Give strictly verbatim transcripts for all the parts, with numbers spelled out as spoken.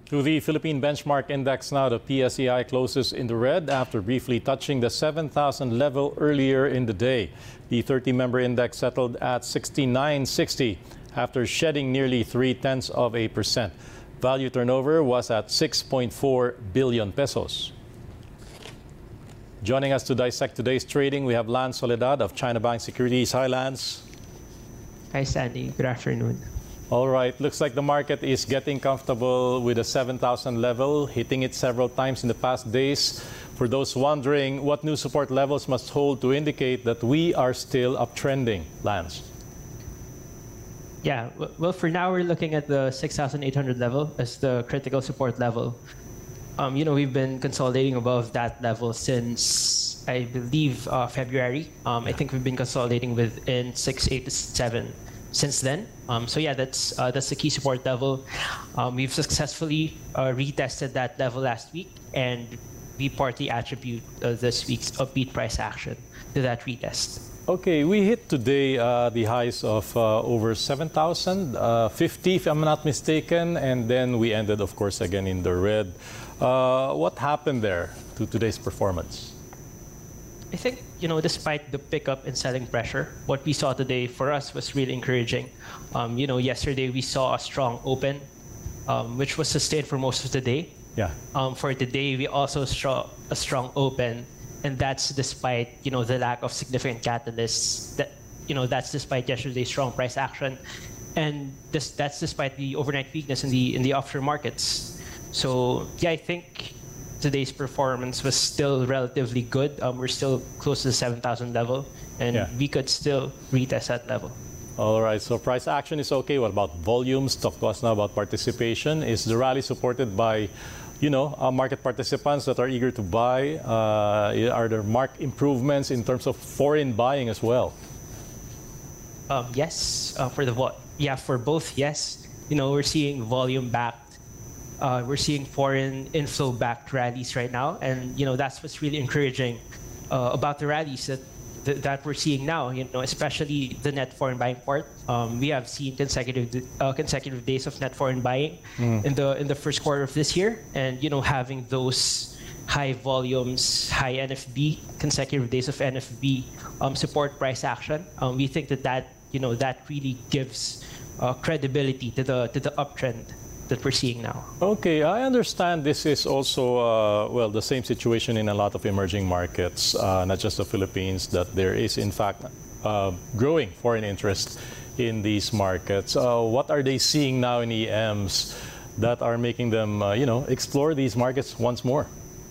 To the Philippine benchmark index now, the P S E I closes in the red after briefly touching the seven thousand level earlier in the day. The thirty member index settled at sixty-nine sixty after shedding nearly three-tenths of a percent. Value turnover was at six point four billion pesos. Joining us to dissect today's trading, we have Lance Soledad of China Bank Securities. Hi, Lance. Hi, Sandy. Good afternoon. All right. Looks like the market is getting comfortable with the seven thousand level, hitting it several times in the past days. For those wondering, what new support levels must hold to indicate that we are still uptrending, Lance? Yeah, well, for now, we're looking at the six thousand eight hundred level as the critical support level. Um, you know, we've been consolidating above that level since, I believe, uh, February. Um, I think we've been consolidating within six eighty-seven since then. Um, so yeah, that's uh, that's the key support level. Um, we've successfully uh, retested that level last week, and we partly attribute uh, this week's upbeat price action to that retest. Okay, we hit today uh, the highs of uh, over seven thousand fifty, if I'm not mistaken, and then we ended, of course, again in the red. Uh, what happened there to today's performance? I think, you know, despite the pickup in selling pressure, what we saw today for us was really encouraging. Um, you know, yesterday we saw a strong open, um, which was sustained for most of the day. Yeah. Um, for today, we also saw a strong open, and that's despite, you know, the lack of significant catalysts. That, you know, that's despite yesterday's strong price action, and this, that's despite the overnight weakness in the in the offshore markets. So yeah, I think today's performance was still relatively good. Um, we're still close to the seven thousand level, and yeah, we could still retest that level. All right, so price action is okay. What about volumes? Talk to us now about participation. Is the rally supported by, you know, uh, market participants that are eager to buy? Uh, are there marked improvements in terms of foreign buying as well? Um, yes, uh, for the what? Yeah, for both, yes. You know, we're seeing volume backed. Uh, we're seeing foreign inflow backed rallies right now, and you know that's what's really encouraging uh, about the rallies that th that we're seeing now. You know, especially the net foreign buying part. Um, we have seen consecutive uh, consecutive days of net foreign buying mm. in the in the first quarter of this year, and you know having those high volumes, high N F B, consecutive days of N F B um, support price action. Um, we think that that you know that really gives uh, credibility to the to the uptrend that we're seeing now. Okay, I understand this is also, uh, well, the same situation in a lot of emerging markets, uh, not just the Philippines, that there is, in fact, uh, growing foreign interest in these markets. Uh, what are they seeing now in E Ms that are making them, uh, you know, explore these markets once more?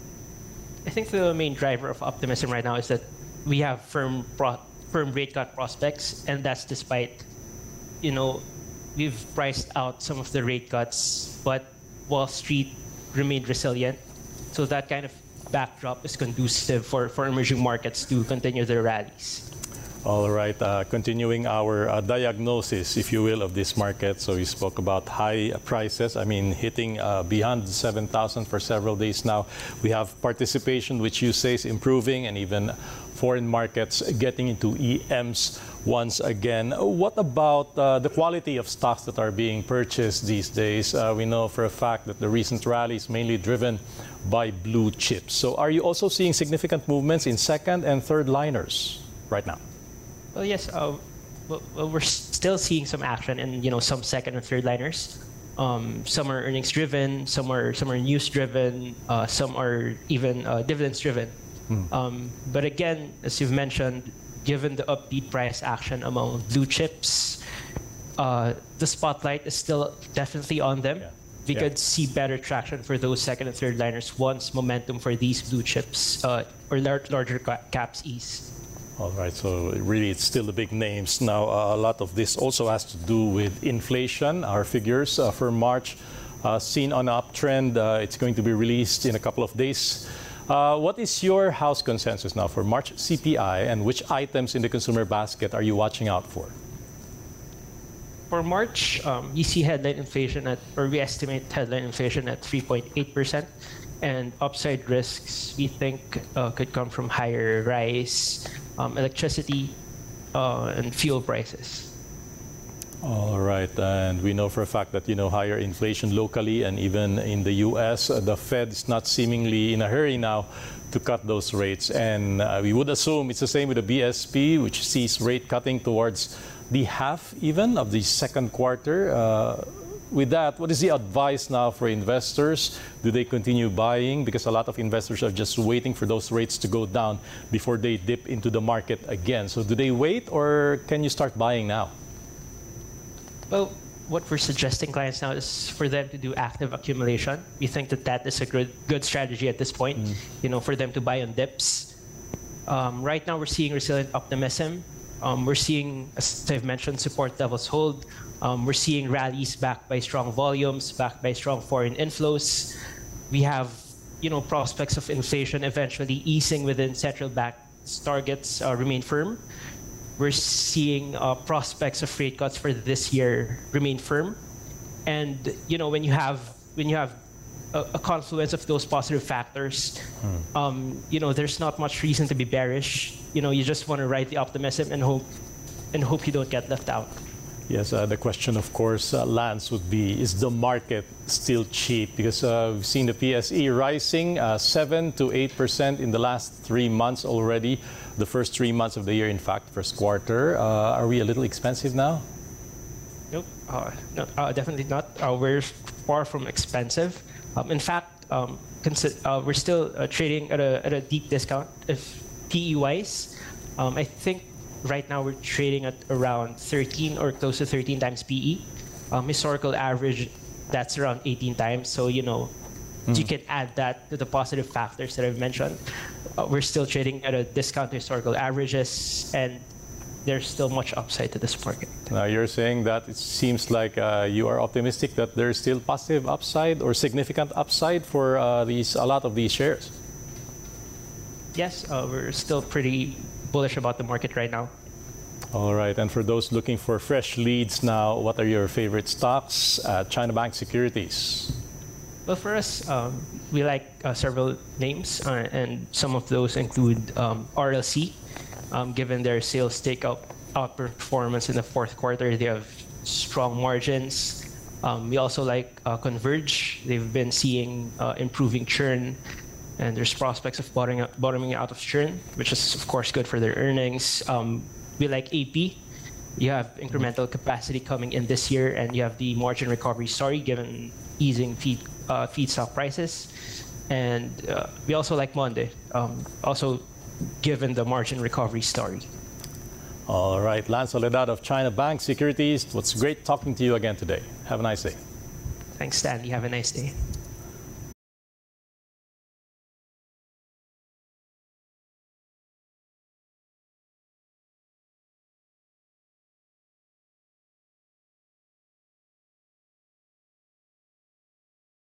I think the main driver of optimism right now is that we have firm, pro firm rate cut prospects, and that's despite, you know, we've priced out some of the rate cuts, but Wall Street remained resilient. So that kind of backdrop is conducive for, for emerging markets to continue their rallies. All right, uh, continuing our uh, diagnosis, if you will, of this market. So you spoke about high prices, I mean, hitting uh, beyond seven thousand for several days now. We have participation, which you say is improving, and even foreign markets getting into E Ms once again. What about uh, the quality of stocks that are being purchased these days? Uh, we know for a fact that the recent rally is mainly driven by blue chips. So are you also seeing significant movements in second and third liners right now? Well, yes. Uh, well, well, we're still seeing some action in you know some second and third liners. Um, some are earnings driven, some are some are news driven, uh, some are even uh, dividends driven. Mm. Um, but again, as you've mentioned, given the upbeat price action among blue chips, uh, the spotlight is still definitely on them. Yeah. We yeah. could see better traction for those second and third liners once momentum for these blue chips uh, or large, larger caps ease. All right, so really it's still the big names. Now, uh, a lot of this also has to do with inflation. Our figures uh, for March uh, seen on an uptrend. Uh, it's going to be released in a couple of days. Uh, what is your house consensus now for March C P I, and which items in the consumer basket are you watching out for? For March, um, we see headline inflation at, or we estimate headline inflation at three point eight percent. And upside risks, we think, uh, could come from higher rice, um, electricity, uh, and fuel prices. All right, and we know for a fact that, you know, higher inflation locally and even in the U S, uh, the Fed is not seemingly in a hurry now to cut those rates. And uh, we would assume it's the same with the B S P, which sees rate cutting towards the half even of the second quarter. Uh, with that, what is the advice now for investors? Do they continue buying? Because a lot of investors are just waiting for those rates to go down before they dip into the market again. So do they wait, or can you start buying now? Well, what we're suggesting clients now is for them to do active accumulation. We think that that is a good good strategy at this point. Mm. You know, for them to buy on dips. Um, right now, we're seeing resilient optimism. Um, we're seeing, as I've mentioned, support levels hold. Um, we're seeing rallies backed by strong volumes, backed by strong foreign inflows. We have, you know, prospects of inflation eventually easing within central bank targets uh, remain firm. We're seeing uh, prospects of rate cuts for this year remain firm, and you know when you have when you have a, a confluence of those positive factors, hmm. um, you know there's not much reason to be bearish. You know you just want to ride the optimism and hope and hope you don't get left out. Yes, uh, the question, of course, uh, Lance, would be: is the market still cheap? Because uh, we've seen the P S E rising uh, seven to eight percent in the last three months already. The first three months of the year, in fact, first quarter. Uh, are we a little expensive now? Nope, uh, no, uh, definitely not. Uh, we're far from expensive. Um, in fact, um, uh, we're still uh, trading at a, at a deep discount. If P E-wise, um, I think right now we're trading at around thirteen or close to thirteen times P E. Um, historical average, that's around eighteen times. So, you know, mm. you can add that to the positive factors that I've mentioned. Uh, we're still trading at a discount to historical averages, and there's still much upside to this market. Now, you're saying that it seems like uh, you are optimistic that there's still positive upside or significant upside for uh, these a lot of these shares. Yes, uh, we're still pretty bullish about the market right now. All right, and for those looking for fresh leads now, what are your favorite stocks? Uh, China Bank Securities. Well, for us, um, we like uh, several names, uh, and some of those include um, R L C. Um, given their sales take-up outperformance in the fourth quarter, they have strong margins. Um, we also like uh, Converge. They've been seeing uh, improving churn, and there's prospects of bottoming out, bottoming out of churn, which is, of course, good for their earnings. Um, we like A P. You have incremental capacity coming in this year, and you have the margin recovery story given easing feed, uh, feedstock prices. And uh, we also like Monde, um, also given the margin recovery story. All right, Lance Soledad of China Bank Securities. It was great talking to you again today. Have a nice day. Thanks, Stanley. Have a nice day.